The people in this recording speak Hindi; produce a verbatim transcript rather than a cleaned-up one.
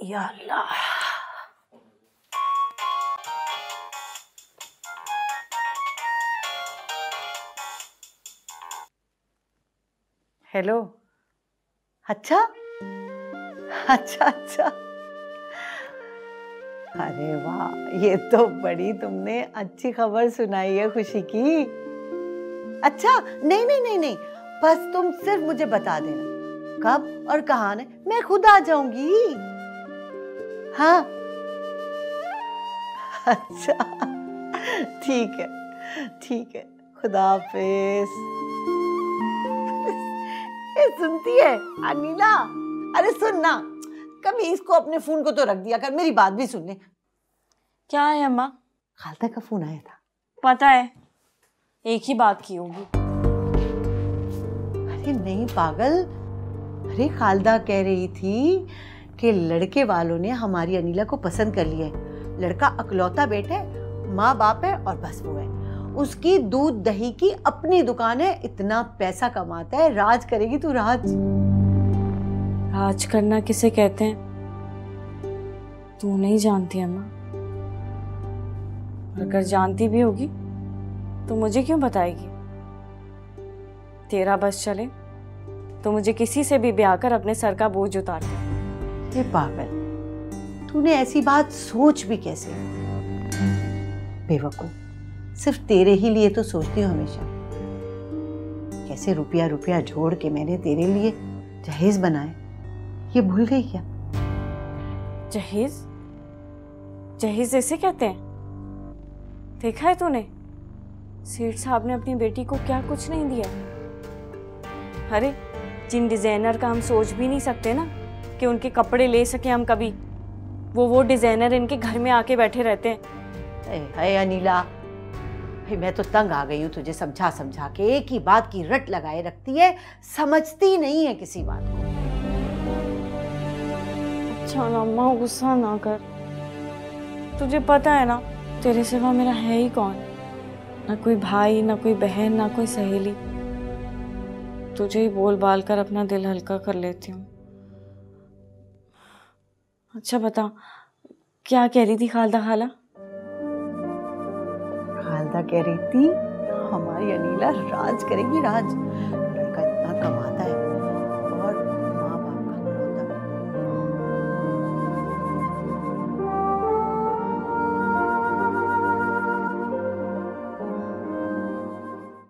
या अल्लाह। हेलो। अच्छा अच्छा अच्छा, अरे वाह, ये तो बड़ी तुमने अच्छी खबर सुनाई है खुशी की। अच्छा नहीं नहीं नहीं नहीं, बस तुम सिर्फ मुझे बता देना कब और कहाँ है, मैं खुद आ जाऊंगी। हाँ अच्छा ठीक है ठीक है, खुदा हाफिज। सुनती है अनीला? अरे सुन ना, कभी इसको अपने फोन को तो रख दिया कर, मेरी बात भी सुन ले। क्या है अम्मा? खालदा का फोन आया था। पता है, एक ही बात की होगी। अरे नहीं पागल, अरे खालदा कह रही थी कि लड़के वालों ने हमारी अनीला को पसंद कर लिया है। लड़का अकलौता बेटा है, माँ बाप है और बस वो है। उसकी दूध दही की अपनी दुकान है, इतना पैसा कमाता है, राज करेगी तू राज। राज करना किसे कहते हैं तू नहीं जानती अम्मा। अगर जानती भी होगी तो मुझे क्यों बताएगी? तेरा बस चले तो मुझे किसी से भी ब्याह कर अपने सर का बोझ उतार दे। ये पागल, तूने ऐसी बात सोच भी कैसे? बेवकूफ, सिर्फ तेरे ही लिए तो सोचती हूँ हमेशा। कैसे रुपया रुपया जोड़ के मैंने तेरे लिए जहेज बनाए, ये भूल गई क्या? जहेज? जहेज ऐसे कहते हैं? देखा है तूने सेठ साहब ने अपनी बेटी को क्या कुछ नहीं दिया। अरे जिन डिजाइनर का हम सोच भी नहीं सकते ना कि उनके कपड़े ले सके हम कभी, वो वो डिजाइनर इनके घर में आके बैठे रहते हैं। हाय अनीला, मैं तो तंग आ गई हूँ, तुझे समझा समझा के एक ही बात की रट लगाए रखती है, समझती नहीं है किसी बात को। अच्छा ना अम्मा, गुस्सा ना कर। तुझे पता है ना तेरे सिवा मेरा है ही कौन? ना कोई भाई, ना कोई बहन, ना कोई सहेली। तुझे ही बोल बाल कर अपना दिल हल्का कर लेती हूँ। अच्छा बता, क्या कह रही थी खालदा खाला? खालदा कह रही थी हमारी अनीला राज करेगी, राज। लड़का इतना कमा